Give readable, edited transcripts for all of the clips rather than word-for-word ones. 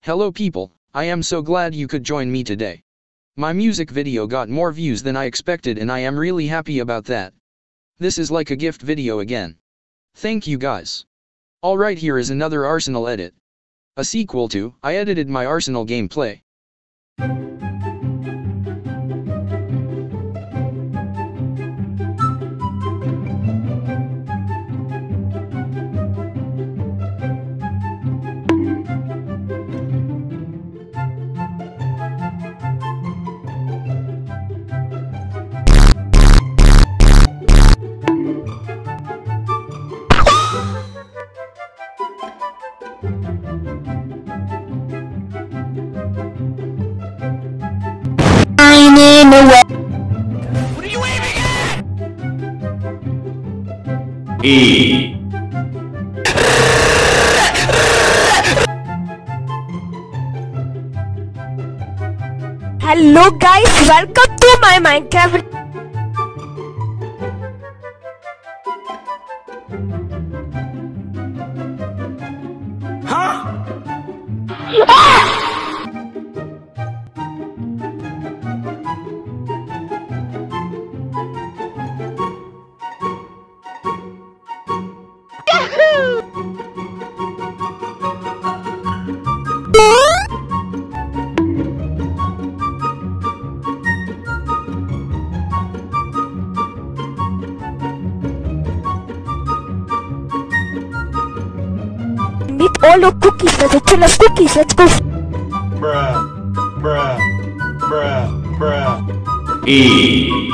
Hello people, I am so glad you could join me today. My music video got more views than I expected and I am really happy about that. This is like a gift video again. Thank you guys. Alright, here is another Arsenal edit. A sequel to, I edited my Arsenal gameplay. What are you aiming at? E. Hello guys, welcome to my Minecraft. Huh? Need all your cookies, let's fill up cookies, let's go. Bruh. Bruh. Bruh. Bruh. E.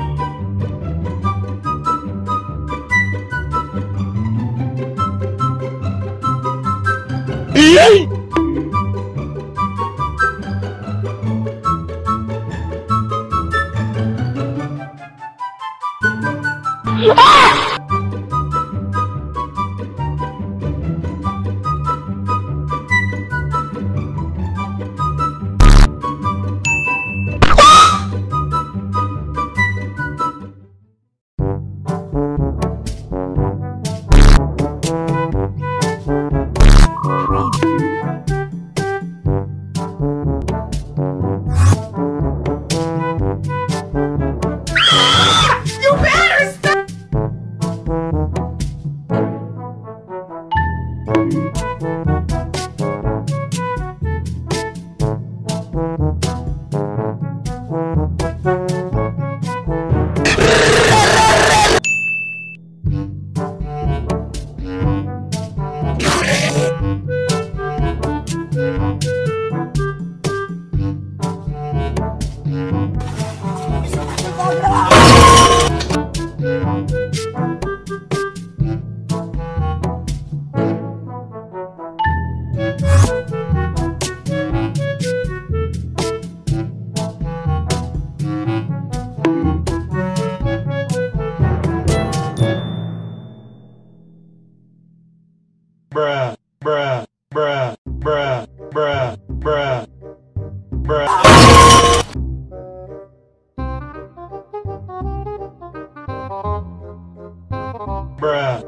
Bruh, bruh, bruh, bruh, bruh, bruh, bruh. Bruh.